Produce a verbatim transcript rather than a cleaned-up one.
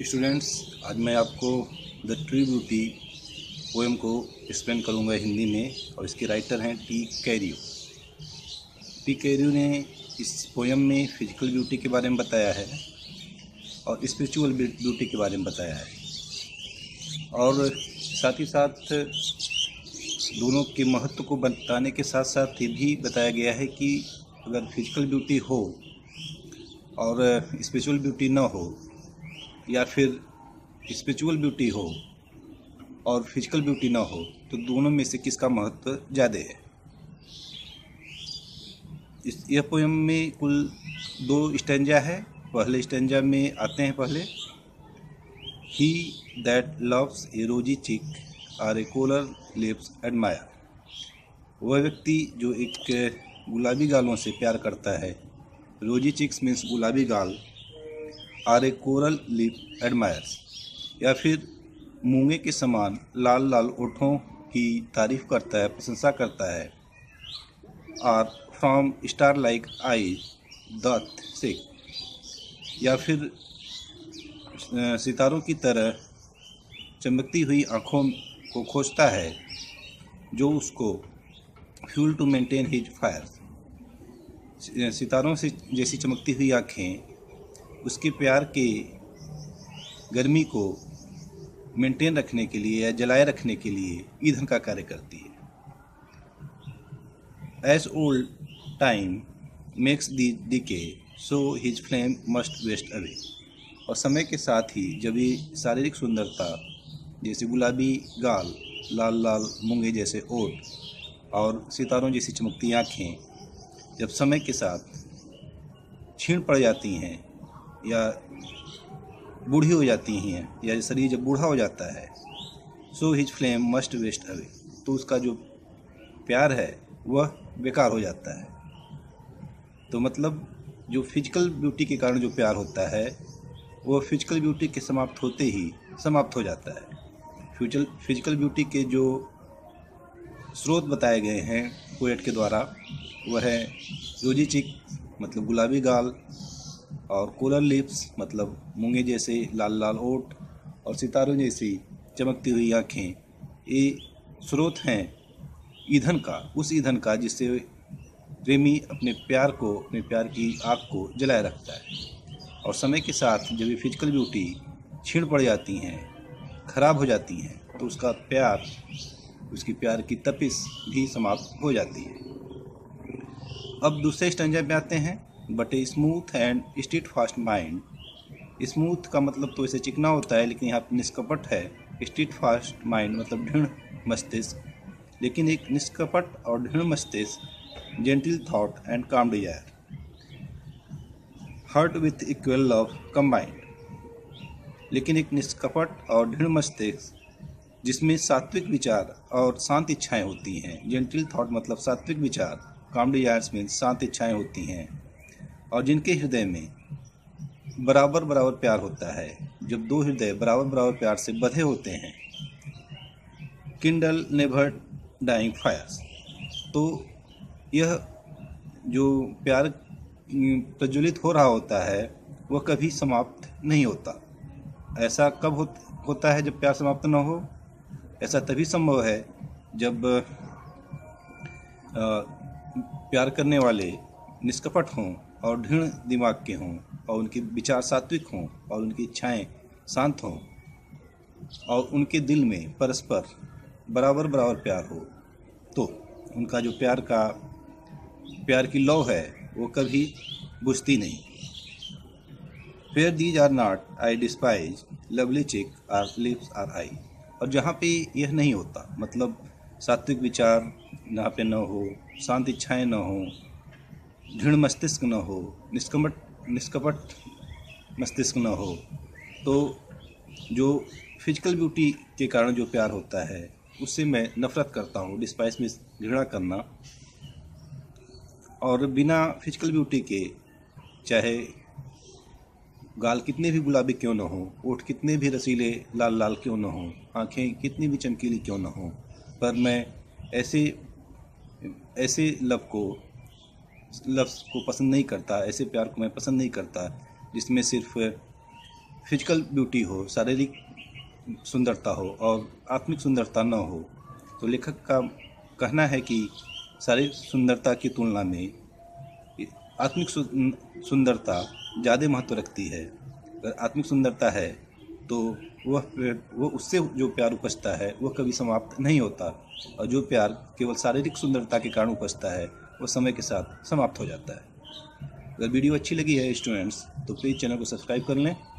Students, आज मैं आपको द ट्री ब्यूटी पोएम को एक्सप्लेन करूंगा हिंदी में, और इसके राइटर हैं टी कैरियो। टी कैरियो ने इस पोएम में फिजिकल ब्यूटी के बारे में बताया है और स्पिरिचुअल ब्यूटी के बारे में बताया है, और साथ ही साथ दोनों के महत्व को बताने के साथ साथ ये भी बताया गया है कि अगर फिजिकल ब्यूटी हो और स्पिरिचुअल ब्यूटी ना हो, या फिर स्पिरिचुअल ब्यूटी हो और फिजिकल ब्यूटी ना हो, तो दोनों में से किसका महत्व ज़्यादा है। इस यह पोएम में कुल दो स्टैंजा है। पहले स्टैंजा में आते हैं पहले, ही that loves a rosy cheek or a coral lips admire. वह व्यक्ति जो एक गुलाबी गालों से प्यार करता है, रोजी चिक्स मीन्स गुलाबी गाल, or a coral lip admires, या फिर मूंगे के समान लाल लाल ओठों की तारीफ करता है, प्रशंसा करता है। Or from star like eye doth seek, या फिर सितारों की तरह चमकती हुई आँखों को खोजता है जो उसको fuel to maintain his fire. सितारों से जैसी चमकती हुई आँखें उसके प्यार के गर्मी को मेंटेन रखने के लिए या जलाए रखने के लिए ईंधन का कार्य करती है। As old time makes the decay so his flame must waste away. और समय के साथ ही जब ये शारीरिक सुंदरता जैसे गुलाबी गाल, लाल लाल मूंगे जैसे ओठ और सितारों जैसी चमकती आँखें जब समय के साथ क्षीण पड़ जाती हैं या बूढ़ी हो जाती हैं, या शरीर जब बूढ़ा हो जाता है, so his flame must waste away, तो उसका जो प्यार है वह बेकार हो जाता है। तो मतलब जो फिजिकल ब्यूटी के कारण जो प्यार होता है वह फिजिकल ब्यूटी के समाप्त होते ही समाप्त हो जाता है। फ्यूचल फिजिकल ब्यूटी के जो स्रोत बताए गए हैं पोएट के द्वारा, वह है रोजी चिक मतलब गुलाबी गाल, और कोलर लिप्स मतलब मूंगे जैसे लाल लाल ओठ, और सितारों जैसी चमकती हुई आँखें। ये स्रोत हैं ईंधन का, उस ईंधन का जिससे प्रेमी अपने प्यार को, अपने प्यार की आग को जलाए रखता है। और समय के साथ जब ये फिजिकल ब्यूटी क्षीण पड़ जाती हैं, खराब हो जाती हैं, तो उसका प्यार, उसकी प्यार की तपिश भी समाप्त हो जाती है। अब दूसरे स्टैंजा में आते हैं, but a smooth and steadfast mind. Smooth का मतलब तो इसे चिकना होता है, लेकिन यहाँ पर निष्कपट है। स्टीट फास्ट माइंड मतलब दृढ़ मस्तिष्क, लेकिन एक निष्कपट और दृढ़ मस्तिष्क, gentle thought and calm desire, heart with equal love combined. लेकिन एक निष्कपट और दृढ़ मस्तिष्क जिसमें सात्विक विचार और शांत इच्छाएं होती हैं। जेंटल थॉट मतलब सात्विक विचार, काम डिजायर्स में शांत इच्छाएं होती हैं, और जिनके हृदय में बराबर बराबर प्यार होता है। जब दो हृदय बराबर बराबर प्यार से बंधे होते हैं, किंडल नेवर डाइंग फायर्स, तो यह जो प्यार प्रज्वलित हो रहा होता है वह कभी समाप्त नहीं होता। ऐसा कब हो, होता है जब प्यार समाप्त न हो? ऐसा तभी संभव है जब आ, प्यार करने वाले निष्कपट हों और दृढ़ दिमाग के हों, और उनके विचार सात्विक हों, और उनकी इच्छाएं शांत हों, और उनके दिल में परस्पर बराबर बराबर प्यार हो, तो उनका जो प्यार का प्यार की लौ है वो कभी बुझती नहीं। Fair these are not I despise, lovely cheek or lips or eye. और जहाँ पे यह नहीं होता, मतलब सात्विक विचार यहाँ पे न हो, शांत इच्छाएं न हो, दृढ़ मस्तिष्क न हो, निष्कपट निष्कपट मस्तिष्क न हो, तो जो फिजिकल ब्यूटी के कारण जो प्यार होता है उससे मैं नफ़रत करता हूँ। डिस्पाइस में घृणा करना। और बिना फिजिकल ब्यूटी के, चाहे गाल कितने भी गुलाबी क्यों न हो, ओठ कितने भी रसीले लाल लाल क्यों न हो, आँखें कितनी भी चमकीली क्यों न हो, पर मैं ऐसे ऐसे लव को लफ्ज़ को पसंद नहीं करता, ऐसे प्यार को मैं पसंद नहीं करता जिसमें सिर्फ फिजिकल ब्यूटी हो, शारीरिक सुंदरता हो और आत्मिक सुंदरता न हो, तो लेखक का कहना है कि शारीरिक सुंदरता की तुलना में आत्मिक सुंदरता ज़्यादा महत्व रखती है। अगर आत्मिक सुंदरता है तो वह वो उससे जो प्यार उपजता है वह कभी समाप्त नहीं होता, और जो प्यार केवल शारीरिक सुंदरता के कारण उपजता है वह समय के साथ समाप्त हो जाता है। अगर वीडियो अच्छी लगी है स्टूडेंट्स तो प्लीज़ चैनल को सब्सक्राइब कर लें